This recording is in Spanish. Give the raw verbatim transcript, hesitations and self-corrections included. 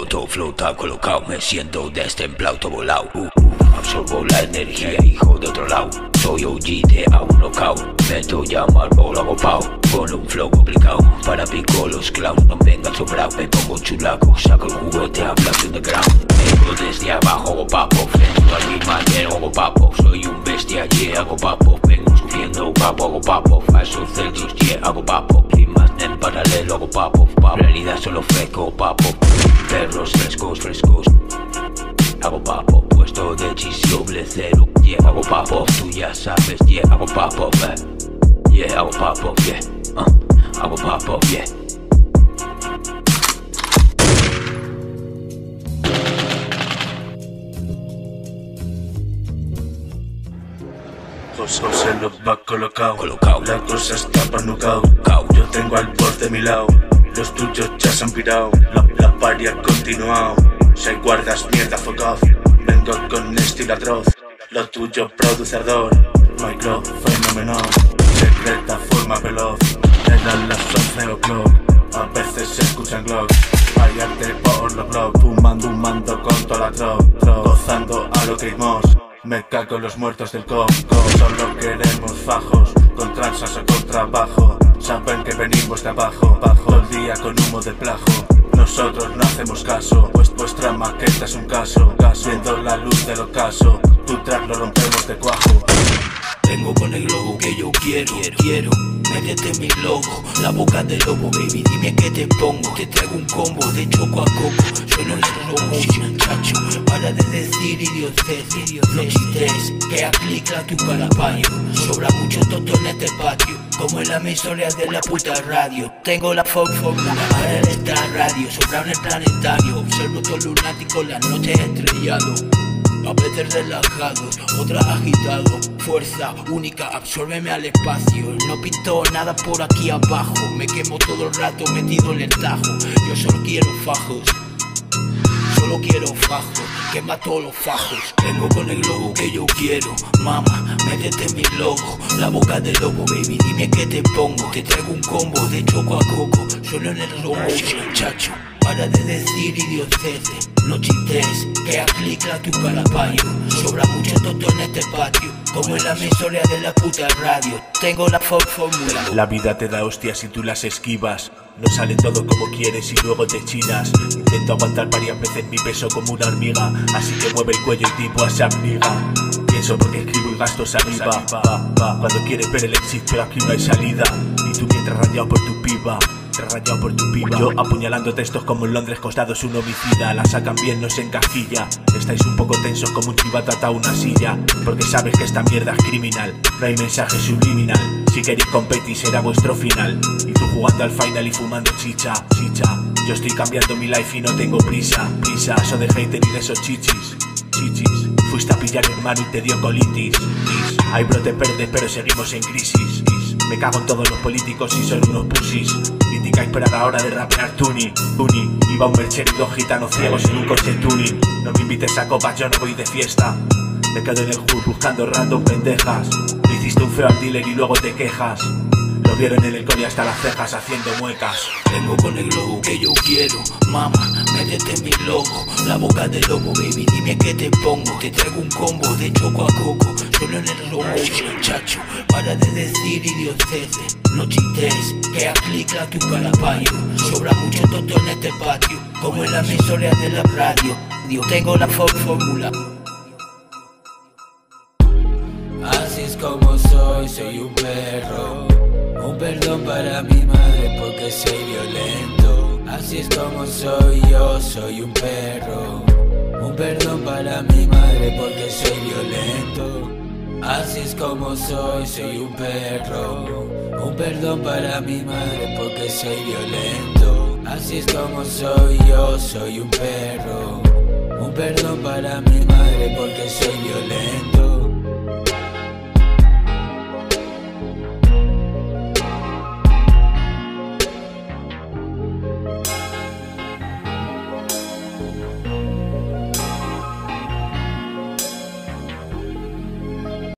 Todo flota colocado, me siento destemplado, todo volado. uh, uh, Absorbo la energía, hijo de otro lado. Soy O G de a un knockout. Meto llama al bolo, hago pao. Con un flow complicado, para pico los clowns. No vengan sobrado, me pongo chulaco. Saco el juguete, habla de underground. Vengo desde abajo, hago papo. Frente al mi manero, hago papo. Soy un bestia, yeah, hago papo. Vengo subiendo papo, hago papo. Falsos celsius, yeah, hago papo. Rimas en paralelo, hago papo. Pa' realidad solo fresco, papo. Perros frescos, frescos. Hago papo, puesto de chis doble cero. Yeah, hago papo, tú ya sabes. Yeah, hago papo, eh. Yeah, hago papo, yeah. uh, Hago papo, yeah. José, José lo va colocado. Colocado. La cosa está pa' knockout. Yo tengo al boss de mi lado. Los tuyos ya se han pirado. La, la party ha continuado. Si hay guardas, mierda, fuck off. Vengo con estilo atroz. Lo tuyo, producedor. My club, fenómeno. Secreta, forma veloz. Eran las once o'clock. A veces se escuchan glocks. Hay arte por los blogs. Fumando un mando con toda la trop. Gozando a lo que imos. Me cago en los muertos del coco. Solo queremos fajos. Con transas o con trabajo. Saben que venimos de abajo. Bajo todo el día con humo de plajo. Nosotros no hacemos caso, pues vuestra maqueta es un caso. Viendo la luz del ocaso, tu track lo rompemos de cuajo. Vengo con el globo que yo quiero, quiero. Métete en mi logo, la boca del lobo, baby, dime que te pongo. Te traigo un combo de choco a coco. Sueno el slow motion, chacho. Para de decir idioteces, no chistes, que aclicla tu carapaño. Sobra mucho tonto en este patio, como en la emisora de la puta radio. Tengo la fórmula para esta radio, sobra en el planetario. Observo todo lunático, las noches estrellado. A veces relajado, otras agitado. Fuerza única, absórbeme al espacio. No pinto nada por aquí abajo. Me quemo todo el rato metido en el tajo. Yo solo quiero fajos, solo quiero fajos. Quema todos los fajos. Vengo con el globo que yo quiero. Mama, métete en mi logo. La boca del lobo, baby, dime que te pongo. Te traigo un combo de choco a coco. Solo en el slow motion, chacho. Para de decir idioteces, no chistes, que aclicla tu carapaño. Sobra mucho tonto en este patio, como en la emisora de la puta radio. Tengo la fórmula. La vida te da hostias y tú las esquivas. No sale todo como quieres y luego te chinas. Intento aguantar varias veces mi peso como una hormiga. Así que mueve el cuello y tipo a esa amiga. Pienso porque escribo y gasto saliva. Va, va, cuando quieres ver el exit pero aquí no hay salida. Y tú mientras rayado por tu piba. Rayado por tu piba. Yo apuñalando textos como en Londres costados un homicida. La sacan bien, no se encasquilla. Estáis un poco tensos como un chivato atado a una silla. Porque sabes que esta mierda es criminal. No hay mensaje subliminal. Si queréis competir será vuestro final. Y tú jugando al final y fumando chicha, chicha. Yo estoy cambiando mi life y no tengo prisa, prisa. Eso de hater y de esos chichis, chichis. Fuiste a pillar hermano y te dio colitis. Hay brotes verdes pero seguimos en crisis. Me cago en todos los políticos y son unos pusis. Criticáis pero a la hora de rapear tuni, tuni. Iba un mercher y dos gitanos ciegos en un coche tuning. No me invites a copas, yo no voy de fiesta. Me quedo en el hood buscando random pendejas. Le hiciste un feo al dealer y luego te quejas. Lo vieron en el cole hasta las cejas haciendo muecas. Vengo con el globo que yo quiero. Mama, métete en mi logo. La boca del lobo, baby, dime que te pongo. Te traigo un combo de choco a coco. Solo en el slow motion, chacho. Para de decir idioteces, no chistes, que aclicla tu carapaño. Sobra mucho tonto en este patio, como en la emisora de la radio. Yo tengo la fórmula. Así es como soy, soy un perro. Un perdón para mi madre porque soy violento. Así es como soy yo, soy un perro. Un perdón para mi madre porque soy violento. Así es como soy, soy un perro. Un perdón para mi madre porque soy violento. Así es como soy yo, soy un perro. Un perdón para mi madre porque soy violento.